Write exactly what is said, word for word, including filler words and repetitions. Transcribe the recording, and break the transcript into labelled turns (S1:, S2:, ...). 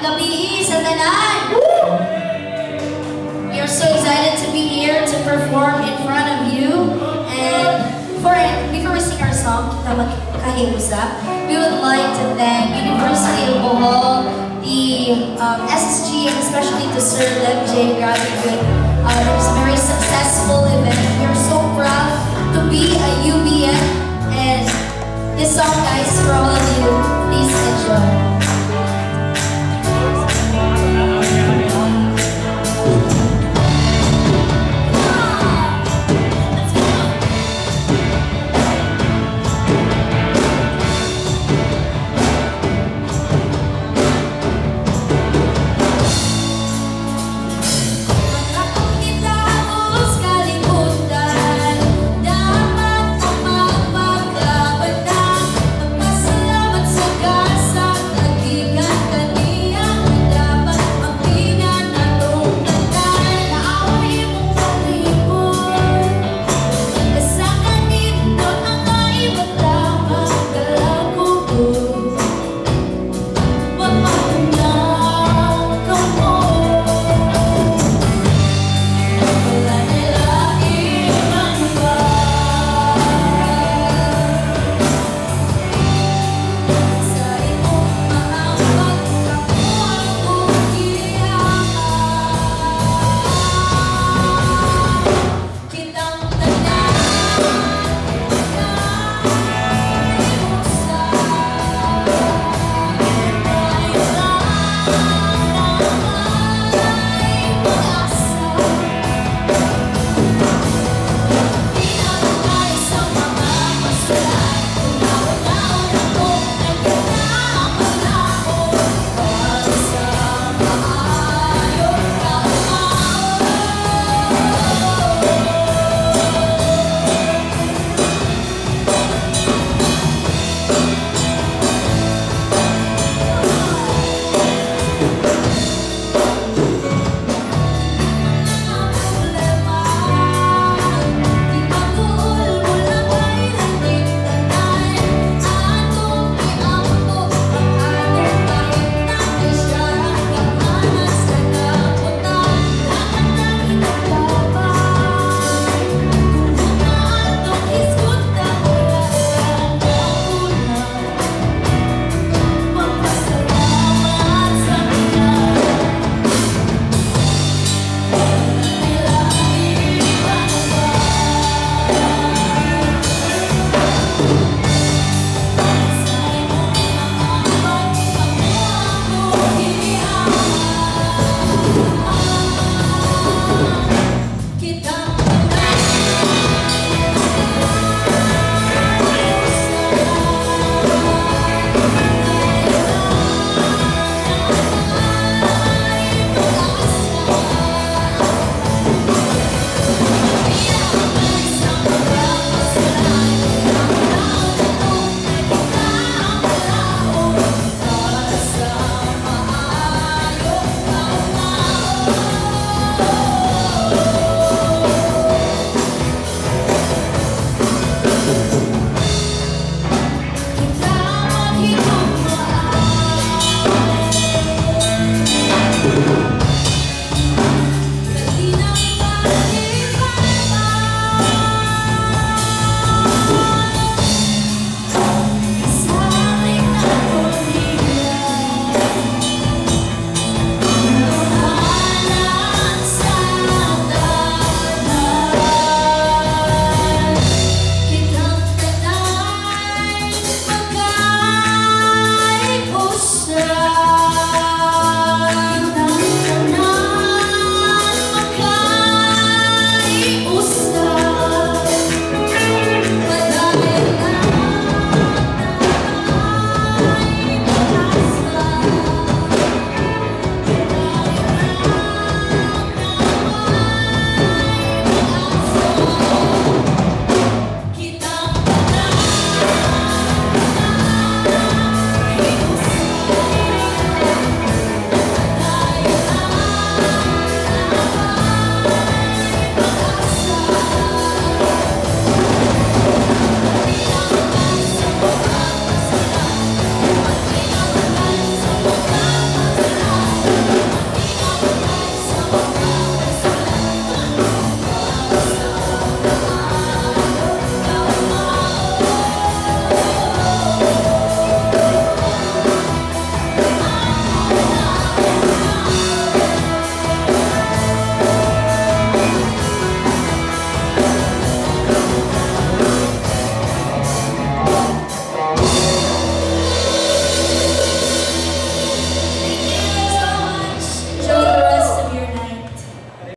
S1: gabi sa tanan. We are so excited to be here to perform in front of you. And for before we sing our song, MAGKAHIUSA, we would like to thank University of Bohol, the um, S S G, and especially to Sir M J. Grabe good. Uh, it was a very successful event. We are so proud to be a U B M. And this song, guys, for all of you, please enjoy.